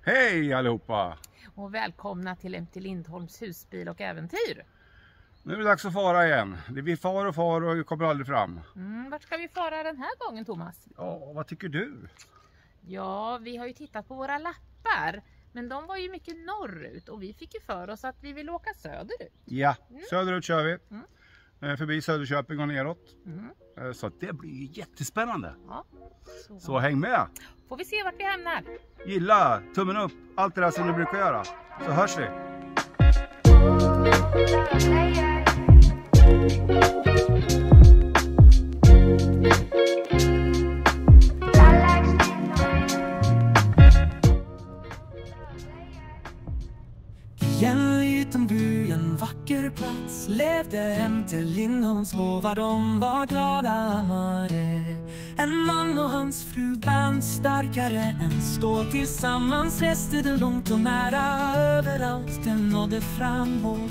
Hej allihopa! Och välkomna till MT Lindholms husbil och äventyr. Nu är det dags att fara igen. Vi far och vi kommer aldrig fram. Vart ska vi fara den här gången, Thomas? Ja, vad tycker du? Ja, vi har ju tittat på våra lappar. Men de var ju mycket norrut och vi fick ju för oss att vi vill åka söderut. Ja, söderut kör vi. Förbi Söderköping och neråt. Så det blir jättespännande. Ja, så häng med! Får vi se vart vi hamnar. Gilla, tummen upp, allt det där som du brukar göra. Så hörs vi! En liten by, en vacker plats, levde MT Lindholms lovar, de var glada. En man och hans fru band starkare än stål. Tillsammans reste det långt och nära, överallt den nådde framåt.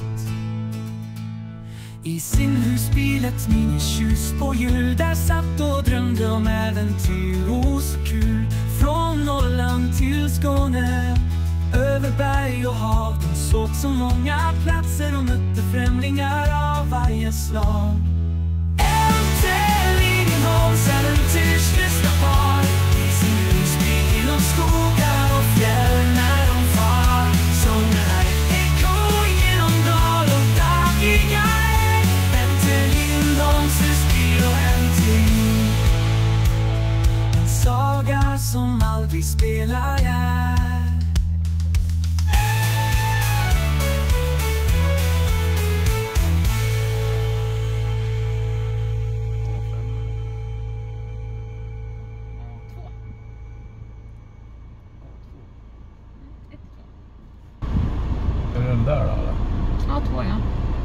I sin husbil ett minitjus på hjul, där satt och drömde om äventyr och så kul. Från Norrland till Skåne, över berg och hav, de såg så många platser och mötte främlingar av varje slag. MT Lindholms äventyrslysta par, i sin husbil genom skogar och fjäll när de far. Sångerna ekå genom dal och dagiga ägg. MT Lindholms husbil och äventyr, en saga som aldrig spelar är. Är det den där då? Eller? Ja, 2 ja.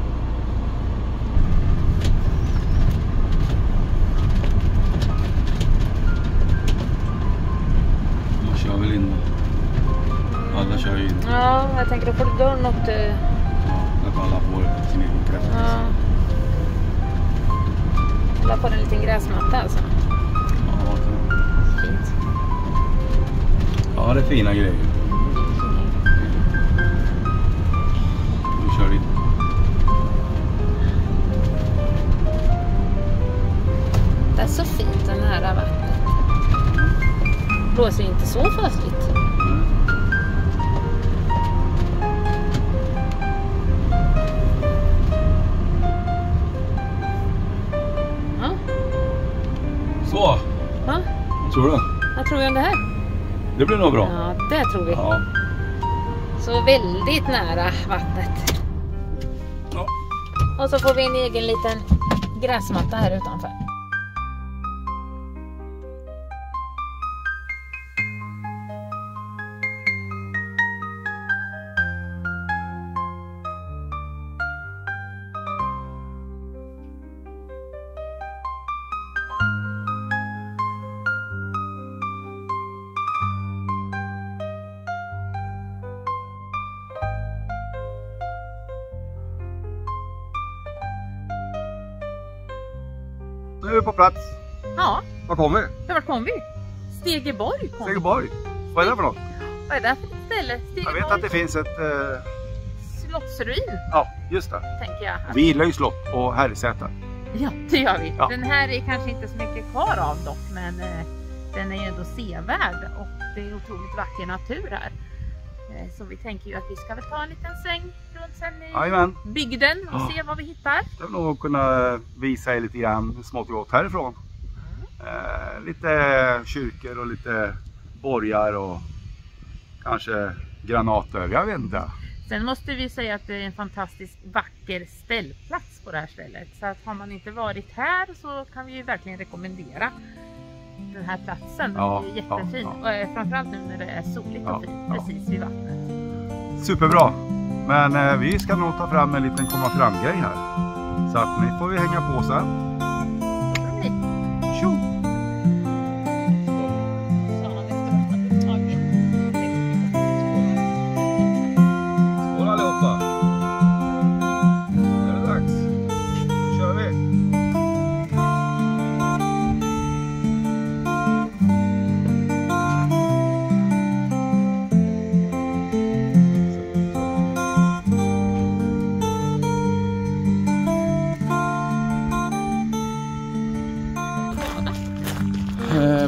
Man kör väl in. Alla kör ju in. Ja, jag tänker då får du dörren upp till... Ja, att alla får sin egen kraft. Ja. Där får en liten gräsmatta alltså. Ja, Fint. ja, det är fina grejer. Vi kör in. Det är så fint den här vattnet. Blåser inte så fastligt. Ja. Så, Ja. tror du? Vad tror vi om det här? Det blir nog bra. Ja, det tror vi. Ja. Så väldigt nära vattnet. Ja. Och så får vi en egen liten gräsmatta här utanför. Nu är vi på plats. Ja, Var kommer vi? vart kom vi? Stegeborg kom vi. Stegeborg. Vad är det för något? Vad är det för ett ställe? Jag vet att det finns ett... Slottsruin, Ja, just det. tänker jag. Vi gillar ju slott och Herresäter. Ja, det gör vi. Ja. Den här är kanske inte så mycket kvar av dock, men den är ju ändå sevärd och det är otroligt vacker natur här. Så vi tänker ju att vi ska väl ta en liten sväng runt sen i Jajamän. bygden och se vad vi hittar. Jag vill nog kunna visa er lite grann smått och gott härifrån. Lite kyrkor och lite borgar och kanske granater, jag vet inte. Sen måste vi säga att det är en fantastiskt vacker ställplats på det här stället. Så att har man inte varit här så kan vi ju verkligen rekommendera den här platsen. Ja, Den är jättefin. ja. Och framförallt nu när det är soligt och fint precis vid vattnet. Superbra. Men vi ska nog ta fram en liten komma fram grej här. Så att ni får vi hänga på sen. Tjo! Skål allihopa! Nu är det dags. Nu kör vi!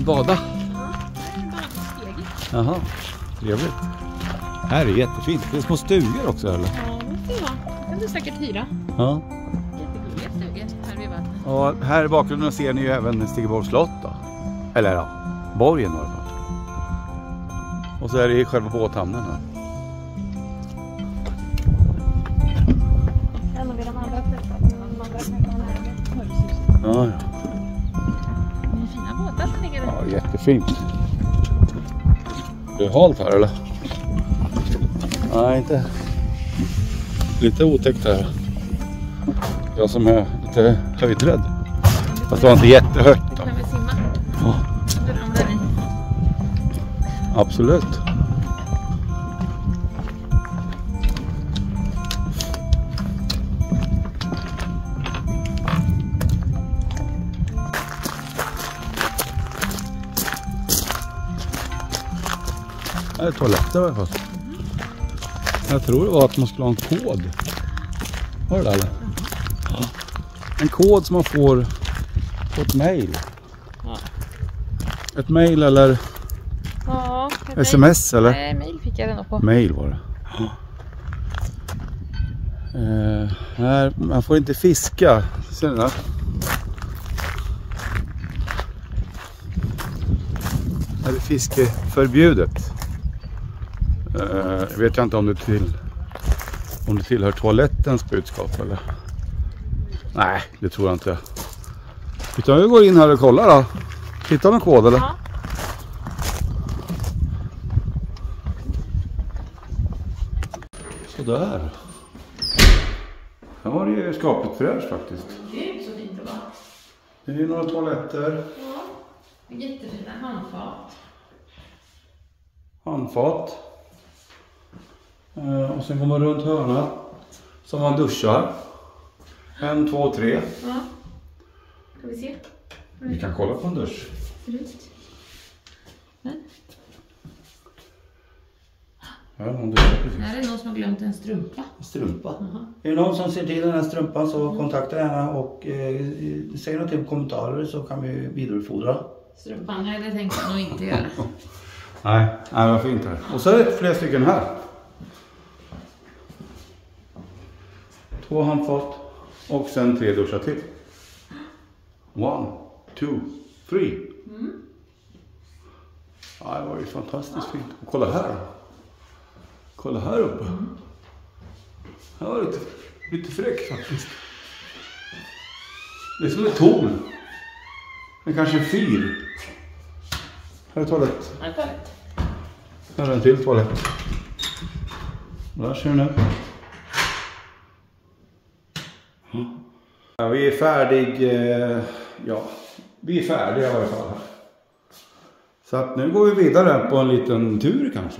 bada. Ja, det är en badsteg. Jaha, trevligt. Här är jättefint. Det är små stugor också eller? Ja, det kan du säkert hyra. Ja. Jättegulliga stugor här vid vattnet. Och här i bakgrunden ser ni ju även Stegeborgs slott då. Eller ja, borgen i alla fall. Och så är det själva båthamnen här. En av de andra träffar. Ja, ja. Det är fina båtar som ligger där. Ja, jättefint. Det är halt här eller? Nej, inte. Lite otäckt här. Jag som är lite höjdrädd. Fast det var inte jättehögt då. Kan vi simma? Ja, Du ramlar i. absolut. Här är toaletter i alla fall. Jag tror det var att man skulle ha en kod. Var det där eller? Ja. En kod som man får på ett mail. Ja. Ett mail eller Ja, sms eller? Nej, mail fick jag den nog på. Mail var det. Ja. Här, man får inte fiska. Ser ni där? Här är fiske förbjudet. Jag vet inte om det tillhör toalettens budskap eller. Nej, det tror jag inte. Utan vi går in här och kollar då. Hittar du en kod eller? Ja. Sådär. Här var det ju skapligt fräscht faktiskt. Det är inte så fint att vara. Det är några toaletter. Ja, jättefina handfat. Handfat. Och sen går man runt hörna. Som man duschar. 1, 2, 3. Ja. Ska vi se? Vi kan kolla på en dusch. Ut. Men. Ja, någon duschar precis. Här är någon som har glömt en strumpa. Strumpa. Jaha. Är det någon som ser till den här strumpan så kontakta gärna och säg något i kommentarer så kan vi vidarebefordra. Strumpan, nej det tänkte jag nog inte göra. Nej, varför inte här. Och så är det flera stycken här. 2 handfat. Och sen 3 duschar till. 1, 2, 3. Ja, det var ju fantastiskt fint. Och kolla här. Kolla här uppe. Det var lite fräckt faktiskt. Det är som ett torn. Det är kanske en fyr. Här är toalett. Nej, toalett. Här är en till toalett. Där ser ni. Ja, vi är färdiga i varje fall här. Så att nu går vi vidare på en liten tur kanske.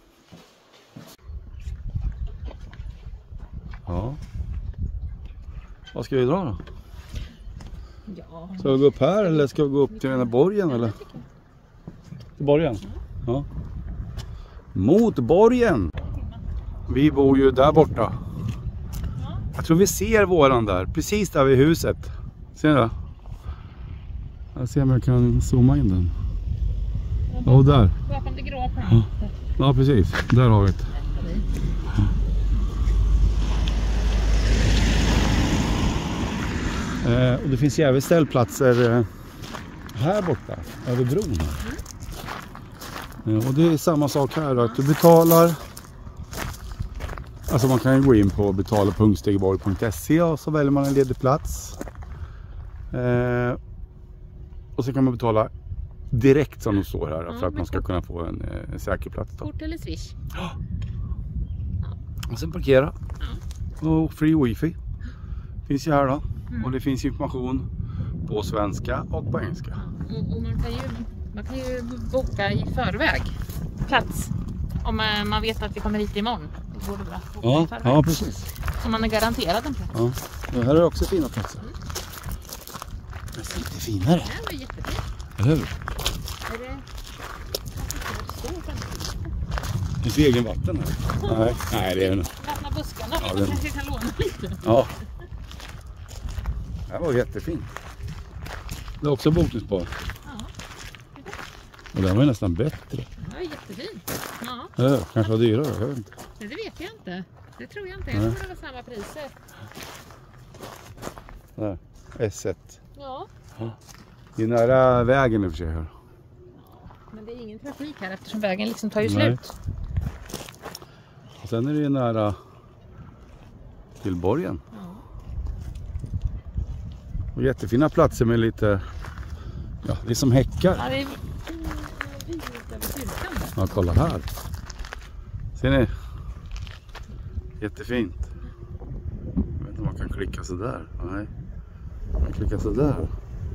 Ja. Vad ska vi dra då? Ja. Ska vi gå upp här eller ska vi gå upp till den här borgen eller? Till borgen? Ja. Mot borgen. Vi bor ju där borta. Jag tror vi ser våran där. Precis där vid huset. Ser ni det? Jag ser om jag kan zooma in den. Ja, där. Bakom det grå fönstret. Ja, precis. Där har vi det. Och det finns jävligt ställplatser här borta, över bron här. Och det är samma sak här, att du betalar. Alltså man kan ju gå in på betala.stegeborg.se och så väljer man en ledig plats. Och så kan man betala direkt som det står här för att man ska kunna få en säker plats då. Kort eller swish? Och sen parkera. Och free wifi. Finns ju här då. Och det finns information på svenska och på engelska. Och man kan ju boka i förväg plats. Om man vet att vi kommer hit imorgon. Då går det bra att boka i förväg. Ja, precis. Så man är garanterad en plats. Ja. Det här är också fina platser. Det är lite finare. Det var jättefint. Eller hur? Är det stor framtid? Det finns egen vatten här. Nej, det är det nog. Lämna buskarna. Ja, Man den- kanske kan låna lite. Ja. Det här var jättefint. Det är också bokningsbar. Och den var ju nästan bättre. Ja, jättefint. Ja. Kanske var dyrare, jag vet inte. Det vet jag inte. Det tror jag inte. Jag tror det var samma priser. Där, S1. Ja. Det är nära vägen i och för sig här. Men det är ingen trafik här eftersom vägen liksom tar ju Nej. slut. Och sen är det ju nära till borgen. Ja. Och jättefina platser med lite, ja, det är som häckar. Ja, det är vidigt över kyrkan där. Ja, kolla här. Ser ni? Jättefint. Jag vet inte om man kan klicka så där. Nej. Man klickar så där.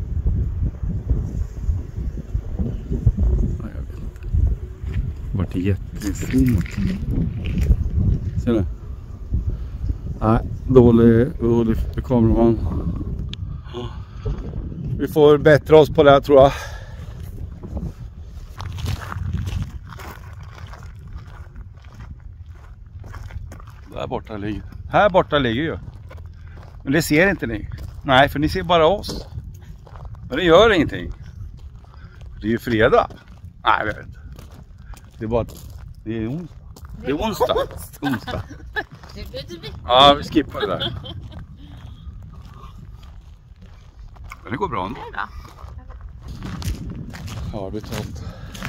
Nej, jag vet inte. Vart det jättefint. Ser ni? Nej, dålig kameraman. Vi får bättra oss på det här, tror jag. Här borta ligger ju. Men det ser inte ni. Nej, för ni ser bara oss. Men det gör ingenting. Det är ju fredag. Nej, jag vet inte. Det är bara det är onsdag. Det är onsdag. Onsdag. Ja, vi skippar det där. Men det går bra ändå. Ja, betalt.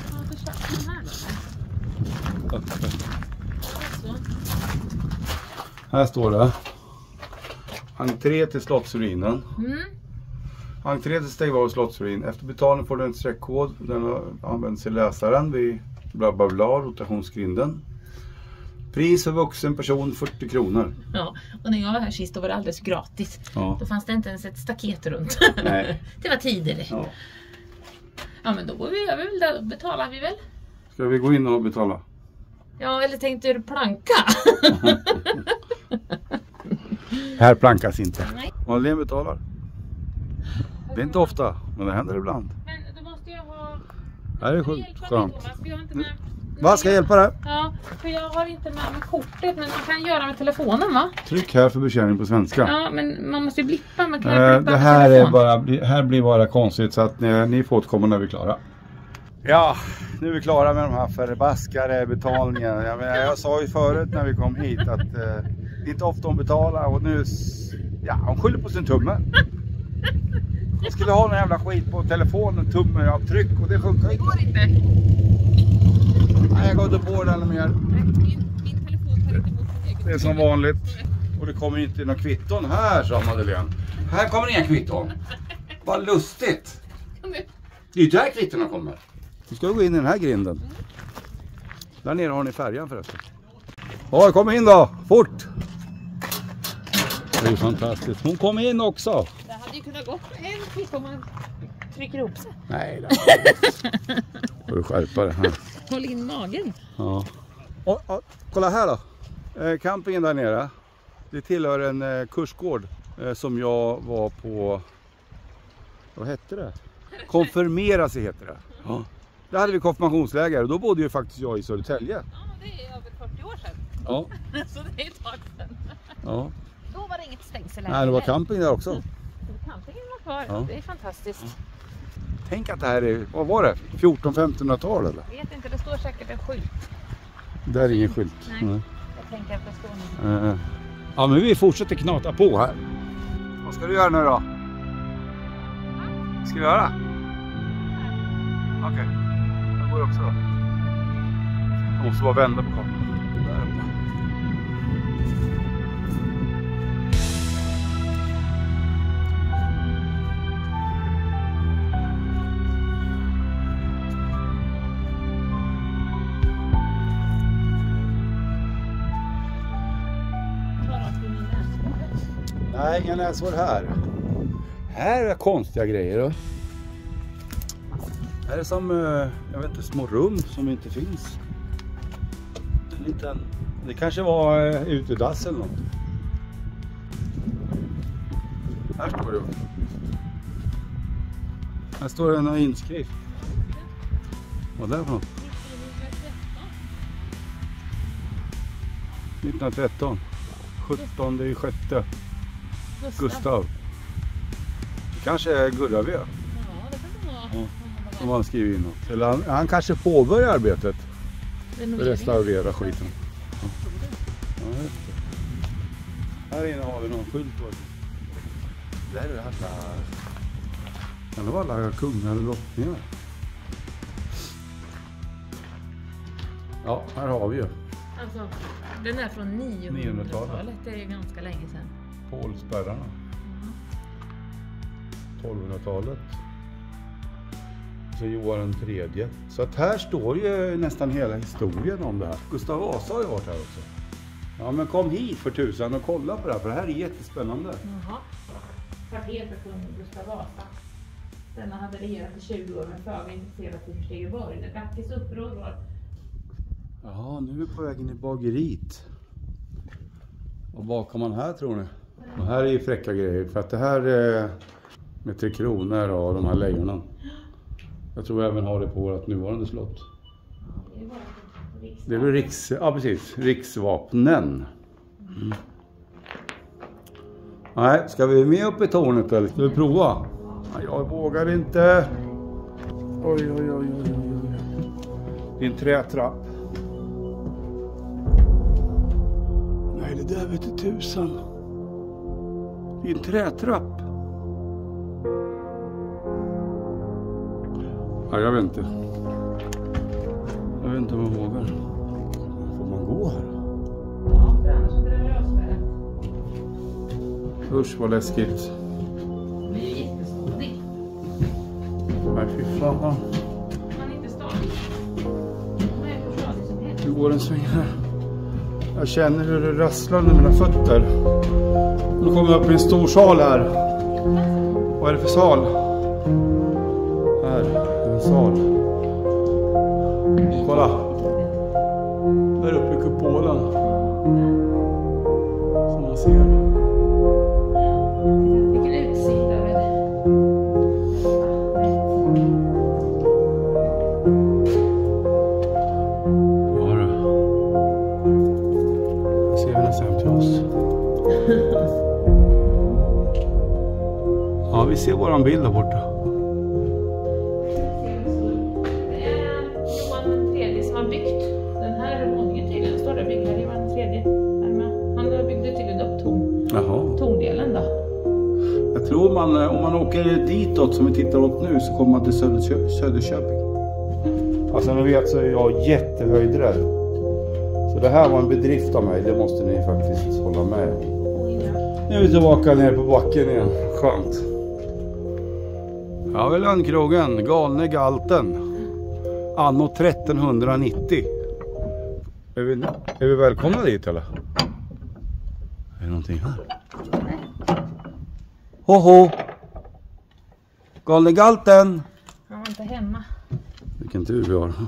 Här står det. Entré till Slottsruinen. Entré till Stegborgs Slottsruin. Efter betalning får du en streckkod. Den används i läsaren vid bla bla bla, rotationsgrinden. Pris för vuxen person 40 kronor. Ja, och när jag var här sist då var det alldeles gratis. Ja. Då fanns det inte ens ett staket runt. Nej. Det var tidigare. Ja. Ja, men då betalar vi väl? Ska vi gå in och betala? Ja, eller tänkte du planka? Här plankas inte. Nej. Madeleine betalar. Det är inte ofta, men det händer ibland. Men då måste jag ha... Det här är sjukt skönt. Vi har inte med... Vad ska jag hjälpa dig? Ja, för jag har inte med mig kortet, men man kan göra med telefonen, va? Tryck här för betjäning på svenska. Ja, men man måste ju blippa. Man kan blippa Det här är bara, här blir bara konstigt, så att ni får återkomma när vi är klara. Ja, nu är vi klara med de här förbaskade betalningarna. Jag sa ju förut när vi kom hit att det är inte ofta hon betalar, och nu, ja, hon skyller på sin tumme. Jag skulle ha någon jävla skit på telefonen, tummeavtryck, och det funkar inte. Det går inte. Nej, jag går inte på den mer. Min telefon tar inte emot sin egen. Det är som vanligt. Och det kommer inte några kvitton här, sa Madeleine. Här kommer inga kvitton. Vad lustigt. Det är ju där kvittorna kommer. Nu ska vi gå in i den här grinden. Där nere har ni färjan förresten. Ja, kom in då. Fort. Det är ju fantastiskt. Hon kom in också. Det hade ju kunnat gått en kvitto om man trycker ihop sig. Nej, det får du skärpa det här. Håll in magen. Ja. Och, kolla här då. Campingen där nere. Det tillhör en kursgård som jag var på. Vad hette det? Konfirmera sig heter det. Ja. Där hade vi konfirmationsläger och då bodde ju faktiskt jag i Södertälje. Ja, det är över 40 år sedan. Ja. Så det är ett tag sedan. Ja. Då var det inget stängsel. Nej, det var camping där också. Campingen var kvar. Ja. Det är fantastiskt. Tänk att det här är, vad var det? 1400-1500-tal eller? Jag vet inte, det står säkert en skylt. Där är ingen skylt. Nej. Jag tänker att det står någon. Ja, men vi fortsätter knata på här. Vad ska du göra nu då? Vad ska du göra? Okej, jag går också då. Jag måste bara vända på kameran. Där uppe. Nej, ingen näshår här. Här är konstiga grejer då. Här är som, jag vet inte, små rum som inte finns. En liten, det kanske var utedass eller något. Här står det. Här står det en inskrift. Vad är det för något? 1913. 17/6. Gustav. Det kanske är Gurravö. Ja, det kan det vara. Som han skriver in något. Eller han kanske påbörjar arbetet. Restaurera skiten. Ja. Ja, just det. Här inne har vi någon skylt. Där är det alla... Kan det vara alla kungar och drottningar? Ja, här har vi ju. Alltså, den är från 900-talet. Det är ganska länge sedan. Pålspärrarna. 1200-talet. Så Johan III. Så att här står ju nästan hela historien om det här. Gustav Vasa har ju varit här också. Ja, men kom hit för tusan och kolla på det här, för det här är jättespännande. Jaha. Kvarter för kung Gustav Vasa. Denna hade regerat i 20 år men föga intresserat i Stegeborg. När Dackis uppror var... Ja, nu är vi på vägen i bageriet. Och vad kan man här, tror ni? Och här är ju fräcka grejer, för att det här är med 3 kronor och de här lejonen. Jag tror vi även har det på vårt nuvarande slott. Det är väl riksvapnen. Mm. Nej, ska vi med upp i tornet eller ska vi prova? Jag vågar inte. Oj. Det är en trätrapp. Nej, det där vet du tusan. Det är en trätrapp. Ja, jag vet inte. Jag vet inte om man vågar. Får man gå här? Ja, för annars så drar jag avspärrat. Usch, vad läskigt. Det är ju jättesmodig. Nej, fy fan. Man är inte stadig. Man är på stadig som helst. Nu går en sväng här. Jag känner hur det rasslar under mina fötter. Nu kommer jag upp i en stor sal här. Vad är det för sal? Här är en sal. Kolla. Där uppe i kupolen. Som man ser. Vilken utsikt över det. Var det? Jag ser vi nästan hem till oss. Ja, vi ser våran bild där borta. Det är Johan III som har byggt den här våningen tydligen. Står det byggare Johan III. Han byggde tydligen upp torndelen då. Jag tror om man åker ditåt som vi tittar åt nu så kommer man till Söderköping. Alltså ni vet så är jag jättehöjdrädd. Så det här var en bedrift av mig, det måste ni faktiskt hålla med. Nu är vi tillbaka ner på backen igen, skönt. Ja, väl Landkrogen, Galne Galten. Anno 1390. Är vi välkomna dit eller? Är det någonting här? Hoho! Galne Galten! Han var inte hemma. Vilken tur vi har.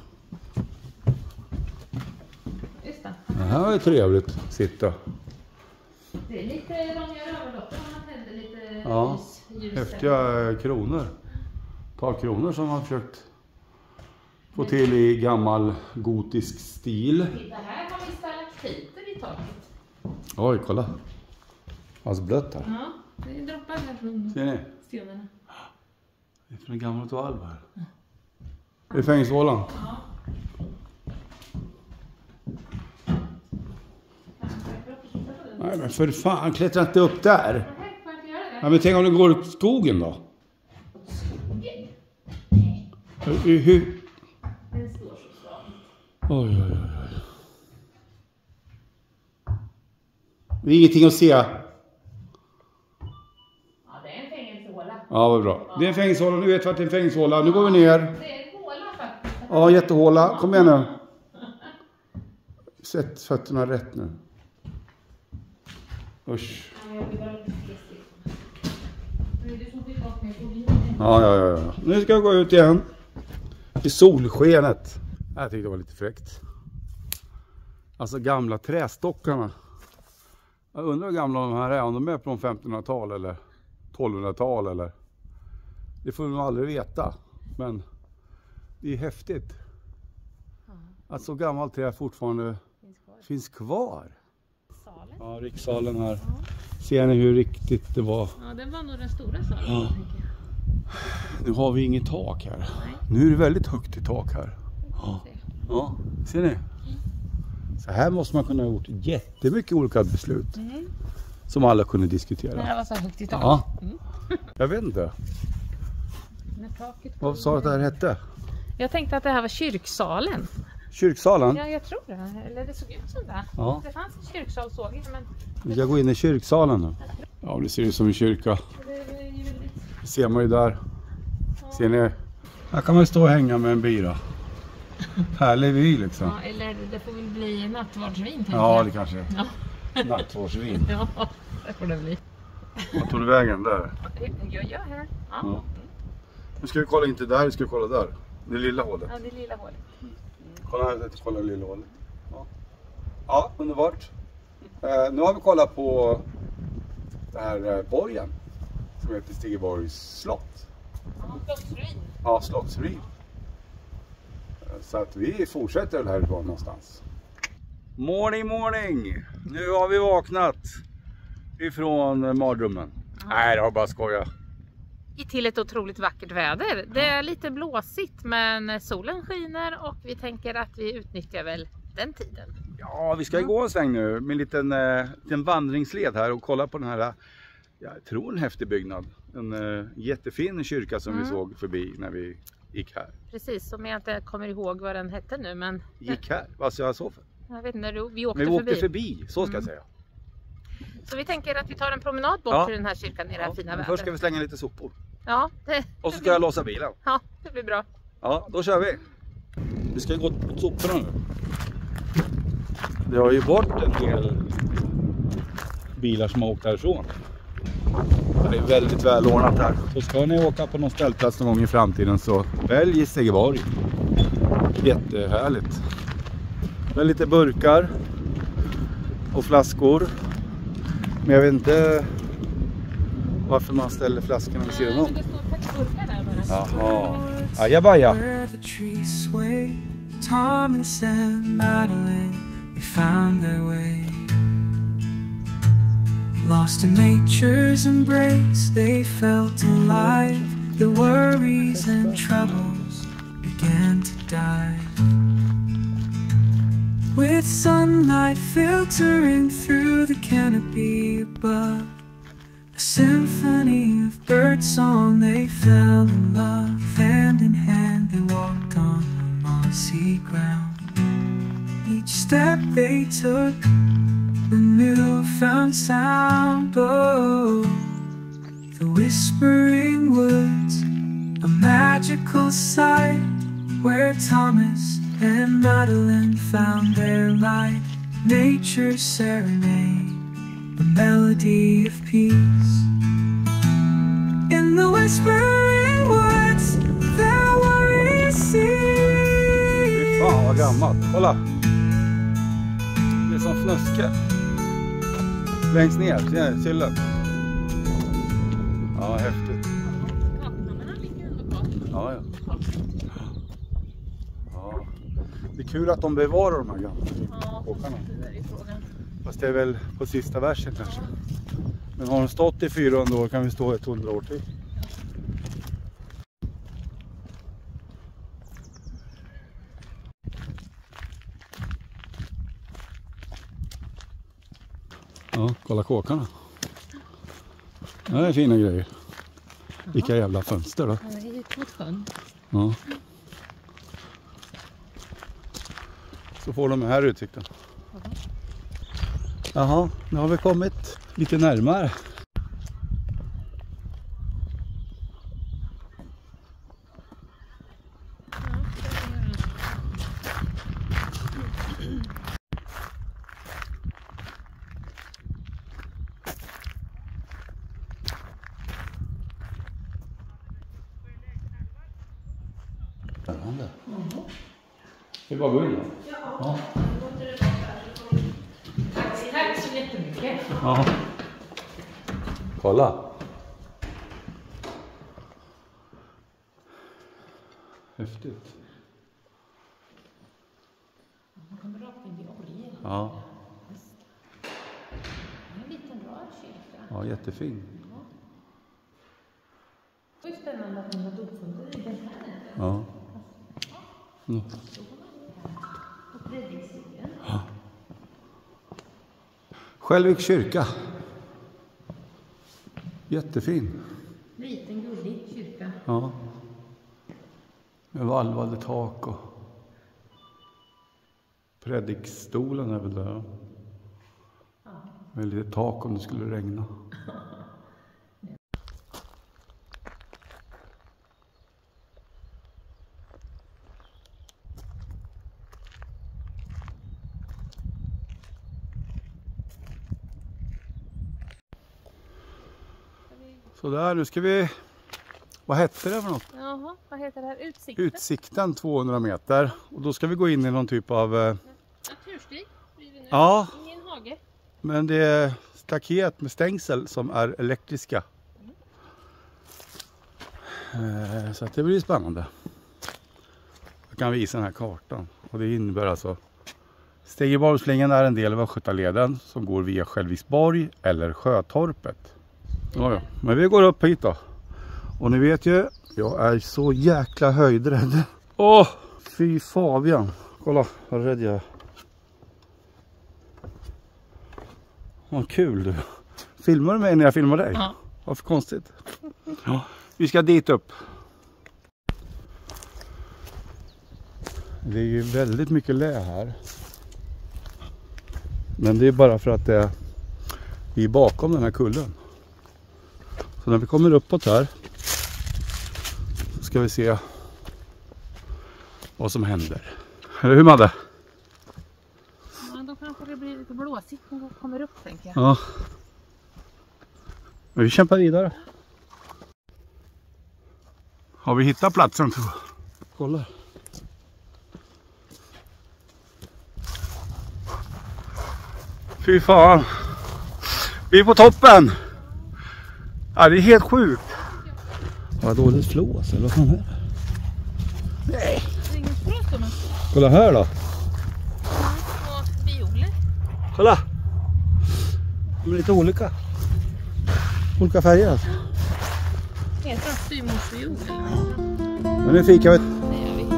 Just det. Det här är trevligt, sitta. Det är lite långa överlopp om man tänder lite Ja, ljus. häftiga kronor. Par kronor som har försökt få till i gammal gotisk stil. Titta, här har vi stalaktiter i taket. Oj, kolla. Alltså blött här. Ja, det droppar här från Ser ni? stenarna. Det är från gamla toalv här. Det är fängelsehålan. Ja. Nej men för fan, klättra inte upp där. Nej, får jag inte göra det? Ja, men tänk om du går i skogen då? Skogen? Hur? Den står så svagt. Oj. Det är ingenting att se. Ja, det är en fängelsehåla. Ja, vad bra. Det är en fängelsehåla, nu vet vi att det är en fängelsehåla. Nu går vi ner. Det är en håla faktiskt. Ja, jättehåla. Kom igen nu. Sätt fötterna rätt nu. Usch. Ja, jag vill bara lite stick. Nu är det som fick bort mig på linjen. Ja. Nu ska jag gå ut igen. I solskenet. Jag tyckte det var lite fräckt. Alltså gamla trästockarna. Jag undrar hur gamla de här är. Om de är från 1500-tal eller 1200-tal eller. Det får vi nog aldrig veta. Men det är häftigt. Att så gammalt trä fortfarande finns kvar. Salen? Ja, rikssalen här. Ser ni hur riktigt det var? Ja, det var nog den stora salen. Ja. Tänker jag. Nu har vi inget tak här. Nu är det väldigt högt i tak här. Ja, ser ni? Så här måste man kunna ha gjort jättemycket olika beslut. Som alla kunde diskutera. Det här var så högt i tak. Ja. Jag vet inte. Vad sa du att det här hette? Jag tänkte att det här var kyrksalen. Kyrksalen? Ja, jag tror det. Eller det såg ut som det. Ja. Det fanns en kyrksal, såg jag. Men Vi ska gå in i kyrksalen nu. Ja, det ser ut som en kyrka. Det ser man ju där. Ser ni? Här kan man stå och hänga med en bira. Härlig vy liksom. ja, eller det får väl bli nattvardsvin, tänker Ja, jag. det kanske är. Ja. Nattvardsvin. Ja, det får det bli. Vad tog du vägen där? Jag gör här. Ja. Ja. Nu ska vi kolla inte där, vi ska kolla där. Det lilla hålet. Ja, det lilla hålet. Kolla här, kolla det lilla hålet. Ja, ja, underbart. Nu har vi kollat på det här borgen som heter Stigeborgs slott. Ja, slottsruin. Ja, slottsruin. Så att vi fortsätter härifrån någonstans. Morning, morning! Nu har vi vaknat ifrån mardrömmen. Nej, det har bara skoja. Till ett otroligt vackert väder. Det är lite blåsigt, men solen skiner och vi tänker att vi utnyttjar väl den tiden. Ja, vi ska gå en sväng nu med en liten vandringsled här och kolla på den här, jag tror en häftig byggnad. En jättefin kyrka som vi såg förbi när vi gick här. Precis, som jag inte kommer ihåg vad den hette nu, men... Gick här? Vad sa jag så för? Jag vet inte, vi åkte Men vi åkte förbi. förbi, så ska jag säga. Så vi tänker att vi tar en promenad bort till den här kyrkan i det här fina men vädret. först ska vi slänga lite sopor. Ja, Och så ska jag låsa bilen. Ja, det blir bra. Ja, då kör vi. Vi ska gå på soporna nu. Det har ju bort en del bilar som har åkt härifrån. Det är väldigt välordnat här. Så ska ni åka på någon ställplats någon gång i framtiden så välj Stigeborg. Jättehärligt. Med lite burkar och flaskor. Men jag vet inte varför man ställer flaskorna vid sidan om. Det står faktiskt burkar där bara. Jaha. Ajabaja. Where the trees sway, Thomas and Madeline, they found their way. Lost in nature's embrace, they felt alive. The worries and troubles began to die. With sunlight filtering through the canopy above, a symphony of birdsong, they fell in love. Hand in hand they walked on the mossy ground. Each step they took, a newfound sound. Oh, the whispering woods, a magical sight, where Thomas and Madeline found their light. Nature's serenade, a melody of peace. In the whispering woods, there worries cease. Fan vad gammalt, kolla! Det är som fnöske. Längst ner, ser ni sillen? Ja, häftigt. Ja, ja. Ja. Det är kul att de bevarar de här gamla kåkarna. Fast det är väl på sista versen kanske. Men har de stått i 400 år kan vi stå 100 år till. Ja, kolla kåkarna. Det är fina grejer. Vilka jävla fönster då. Det är ut mot sjön. Ja. Så får de här utsikten. Jaha, nu har vi kommit lite närmare. Spännande. Ska vi bara gå in då? Ja. Tack så jättemycket. Ja. Kolla. Häftigt. Man kommer rakt in i orgel. Ja. En liten rör kyrka. Ja, jättefin. Det är spännande att ni har uppfunnit i den här. Ja. Mm. Och predikstolen. Skälvik kyrka. Jättefin. Liten gullig kyrka. Ja. Med valvade tak och predikstolen är väl där. Med lite tak om det skulle regna. Så där, nu ska vi... Vad hette det för något? Jaha, vad heter det här? Utsikten? Utsikten 200 meter. Och då ska vi gå in i någon typ av... Naturstig blir det nu. Ja, Ingen hage. men det är staket med stängsel som är elektriska. Så att det blir spännande. Jag kan visa den här kartan. Och det innebär alltså... Stegeborgslingen är en del av Östgötaleden som går via Skälviksborg eller Sjötorpet. Ja, men vi går upp hit då. Och ni vet ju, jag är så jäkla höjdrädd. Åh, fy Fabian. Kolla, vad rädd jag är. Vad kul du. Filmar du mig när jag filmar dig? Ja. Vad för konstigt. Ja, vi ska dit upp. Det är ju väldigt mycket lä här. Men det är bara för att vi är bakom den här kullen. Så när vi kommer uppåt här så ska vi se vad som händer. Eller hur, Madde? Ja, då kanske det blir lite blåsigt när vi kommer upp, tänker jag. Ja. Men vi kämpar vidare. Har vi hittat platsen? Kolla. Fy fan. Vi är på toppen. Ja, det är helt sjukt. Vad dåligt flås, eller vad fan är det? Nej. Det är ingen flås om. Kolla här då. Och violer. Kolla. De är lite olika. Olika färger alltså. Heter de styvmorsvioler? Men nu fikar vi. Det gör vi.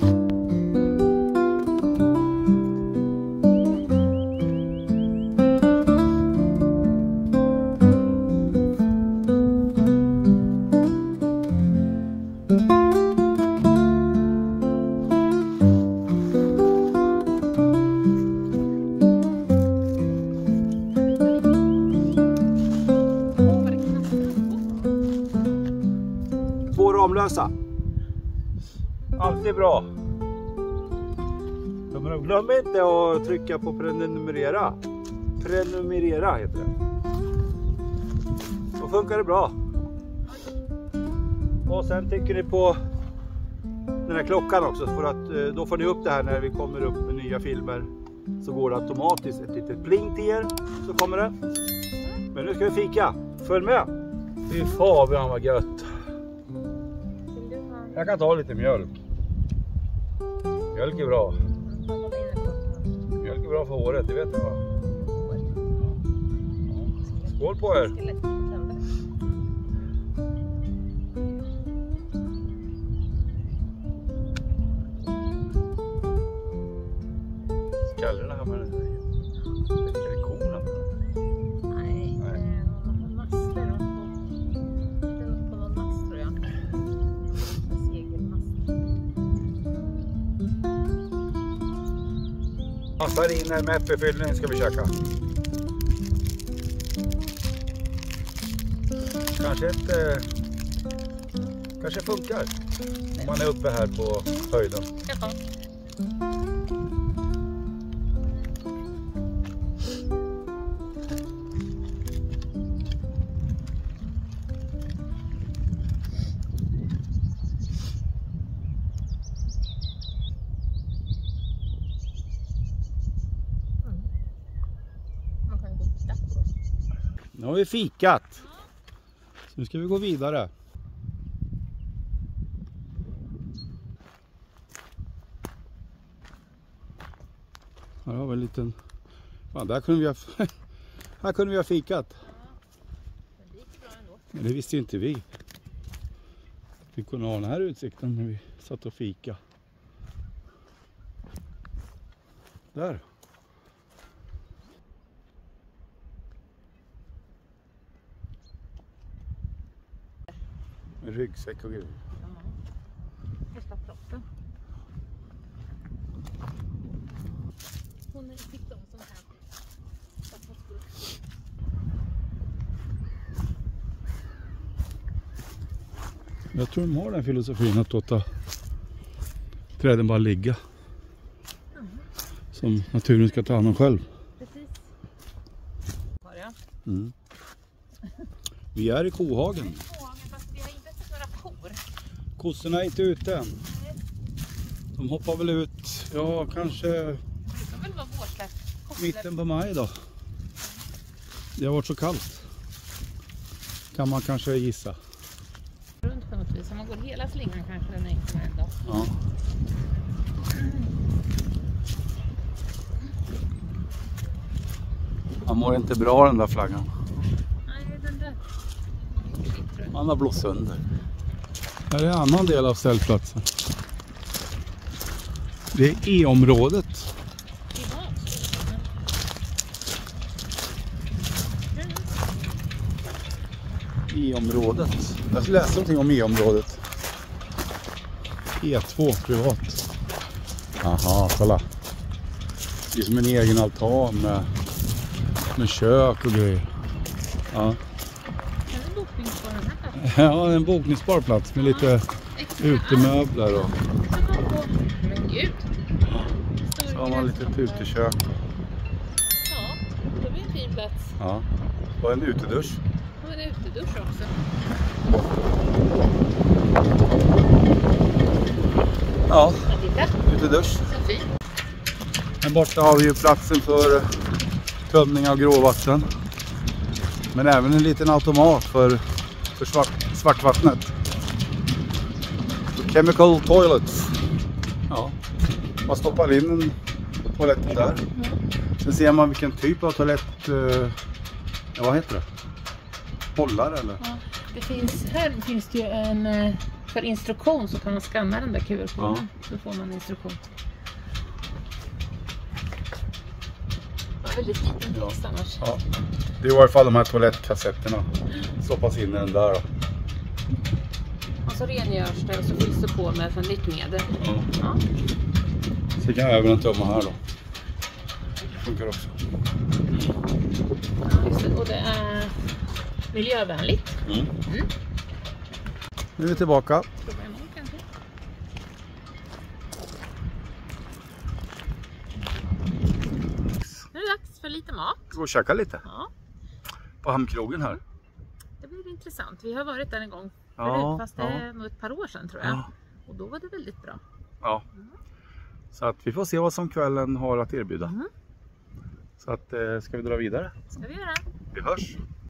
Två Ramlösa. Alltid bra. Glöm inte att trycka på prenumerera. Prenumerera heter det. Då funkar det bra. Och sen trycker ni på den här klockan också. För att då får ni upp det här när vi kommer upp med nya filmer. Så går det automatiskt ett litet pling till er. Så kommer det. Men nu ska vi fika. Följ med. Fy Fabian vad gött. Jag kan ta lite mjölk. Mjölk är bra. Mjölk är bra för håret, det vet jag va. Skål på er. Skallerna här med den. Är det korna? Nej, det är någon mast där uppe. Det är på någon mast tror jag. En segelmast. Massariner med äppelfyllning ska vi käka. Kanske funkar. Om man är uppe här på höjden. Ja. Man kan gå och titta på det. Nu har vi fikat. Så nu ska vi gå vidare. Här har vi en liten... Fan, här kunde vi ha fikat. Men det gick bra ändå. Men det visste ju inte vi. Vi kunde ha den här utsikten när vi satt och fika. Där. Med ryggsäck och grejer. Första proppen. Hon fick dem som här. Jag tror de har den filosofin att låta träden bara ligga. Som naturen ska ta hand om själv. Precis. Mm. Vi är i kohagen. Fast vi har inte sett några kor. Kossorna är inte ute än. De hoppar väl ut, ja kanske Det ska väl vara vårsläpp. mitten på maj då. Det har varit så kallt. Kan man kanske gissa. Runt på något vis. Om man går hela slingan kanske den är inte med ändå. Ja. Han mår inte bra den där flaggan. Nej, den där. Han har blåst sönder. Här är en annan del av ställplatsen. Det är E-området. E-området. Jag läste någonting om E-området. E2 privat. Aha, kolla. Det är som en egen altan med kök och grejer. Ja. Är det bokningsbar den här platsen? Ja, en bokningsbar plats med lite utemöbler och Men gud. så har man lite utekök. Ja, det blir en fin plats. Ja. Och en utedusch. Och en utedusch också. Ja, Ja, titta. utedusch. Så fint. Här borta har vi ju platsen för tömning av gråvatten. Men även en liten automat för svartvattnet. Chemical toilets. Ja. Man stoppar in en toalett där. Sen ser man vilken typ av toalett. Ja, vad heter det? Hållare eller? Ja, här finns det ju en för instruktion, så kan man skanna den där QR-koden. Ja. Så får man instruktion. Det var väldigt liten text annars. Ja. Det är i varje fall de här toalettkassetterna. Stoppas in i den där då. Och så rengörs det och så fylls det på med ett nytt medel. Ja. Ja. Så kan jag även en tömma här då. Det funkar också. Just det. Och det är miljövänligt. Mm. Nu är vi tillbaka. Prova emot kanske. Nu är det dags för lite mat. Gå och käka lite Ja, på hamnkrogen här. det blir intressant. Vi har varit där en gång Ja, förut, fast det ja. är nog ett par år sedan tror jag. Ja. Och då var det väldigt bra. Ja. Så att vi får se vad som kvällen har att erbjuda. Så att ska vi dra vidare? Ska vi göra? Vi hörs.